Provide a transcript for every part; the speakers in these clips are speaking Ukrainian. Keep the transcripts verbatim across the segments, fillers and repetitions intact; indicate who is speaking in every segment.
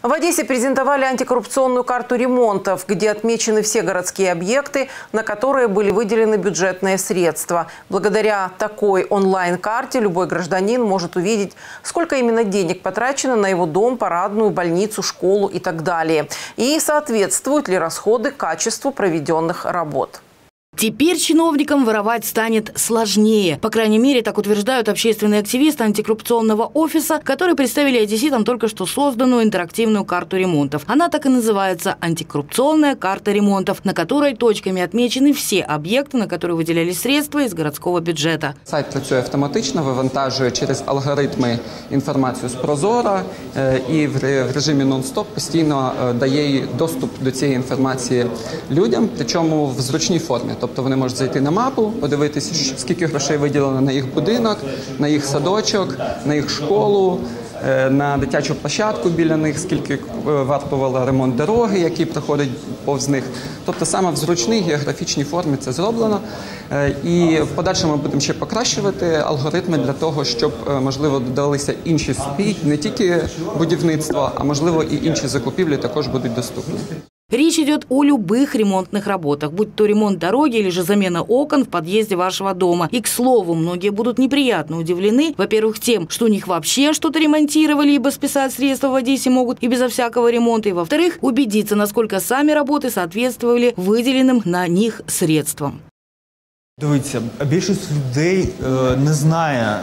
Speaker 1: В Одессе презентовали антикоррупционную карту ремонтов, где отмечены все городские объекты, на которые были выделены бюджетные средства. Благодаря такой онлайн-карте любой гражданин может увидеть, сколько именно денег потрачено на его дом, парадную, больницу, школу и так далее. И соответствуют ли расходы качеству проведенных работ.
Speaker 2: Теперь чиновникам воровать станет сложнее. По крайней мере, так утверждают общественные активисты антикоррупционного офиса, которые представили одесситам только что созданную интерактивную карту ремонтов. Она так и называется «Антикоррупционная карта ремонтов», на которой точками отмечены все объекты, на которые выделялись средства из городского бюджета.
Speaker 3: Сайт працює автоматично, вивантажує через алгоритми інформацію з Прозора і в режимі нон-стоп постійно дає доступ до цієї інформації людям, причому в зручній формі. Тобто вони можуть зайти на мапу, подивитися, скільки грошей виділено на їх будинок, на їх садочок, на їх школу, на дитячу площадку біля них, скільки вартував ремонт дороги, який проходить повз них. Тобто саме в зручній географічній формі це зроблено. І в подальшому ми будемо ще покращувати алгоритми для того, щоб, можливо, додалися інші сфери, не тільки будівництво, а можливо і інші закупівлі також будуть доступні.
Speaker 2: Речь идет о любых ремонтных работах, будь то ремонт дороги или же замена окон в подъезде вашего дома. И, к слову, многие будут неприятно удивлены, во-первых, тем, что у них вообще что-то ремонтировали, ибо списать средства в Одессе могут и безо всякого ремонта. И, во-вторых, убедиться, насколько сами работы соответствовали выделенным на них средствам.
Speaker 4: Дивіться, більшість людей не знає,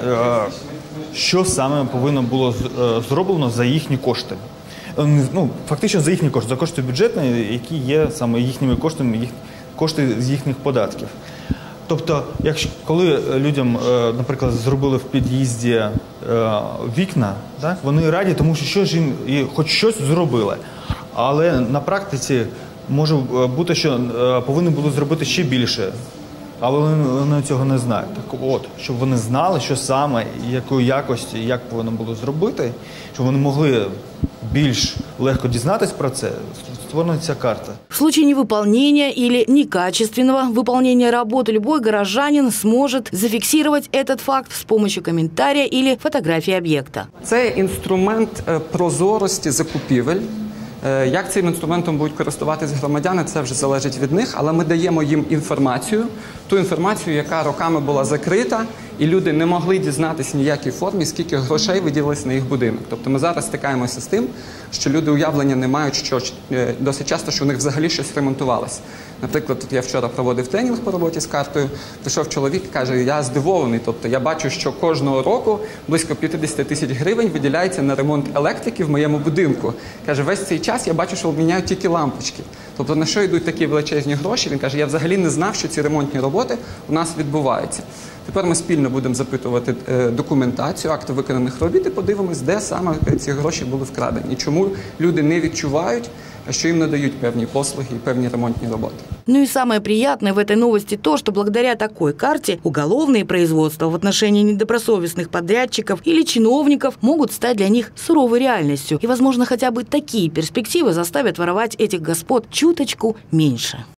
Speaker 4: що саме повинно було зроблено за їхні кошти. Ну, фактично за їхні кошти, за кошти бюджетні, які є саме їхніми коштами, їх, кошти з їхніх податків. Тобто, якщо, коли людям, наприклад, зробили в під'їзді вікна, так, вони раді, тому що щось їм, хоч щось зробили. Але на практиці може бути, що повинні були зробити ще більше. Але вони цього не знають. Так от, щоб вони знали, що саме, якої якості, як повинно було зробити, щоб вони могли більш легко дізнатись про це, створена ця карта.
Speaker 2: В случае невыполнения или некачественного выполнения работы любой горожанин сможет зафиксировать этот факт с помощью комментария или фотографии объекта.
Speaker 3: Це інструмент прозорості закупівель. Як цим інструментом будуть користуватись громадяни, це вже залежить від них, але ми даємо їм інформацію, ту інформацію, яка роками була закрита, і люди не могли дізнатися в ніякій формі, скільки грошей виділилось на їх будинок. Тобто ми зараз стикаємося з тим, що люди уявлення не мають, що досить часто, що у них взагалі щось ремонтувалося. Наприклад, тут я вчора проводив тренінг по роботі з картою, прийшов чоловік і каже, я здивований, тобто я бачу, що кожного року близько п'ятдесят тисяч гривень виділяється на ремонт електрики в моєму будинку. Каже, весь цей час я бачу, що міняють тільки лампочки. Тобто на що йдуть такі величезні гроші? Він каже, я взагалі не знав, що ці ремонтні роботи у нас відбуваються. Тепер ми спільно будемо запитувати документацію, акти виконаних робіт і подивимось, де саме ці гроші були вкрадені. Чому люди не відчувають, что им надають певні послуги и певні ремонтные работы.
Speaker 2: Ну и самое приятное в этой новости то, что благодаря такой карте уголовные производства в отношении недобросовестных подрядчиков или чиновников могут стать для них суровой реальностью. И, возможно, хотя бы такие перспективы заставят воровать этих господ чуточку меньше.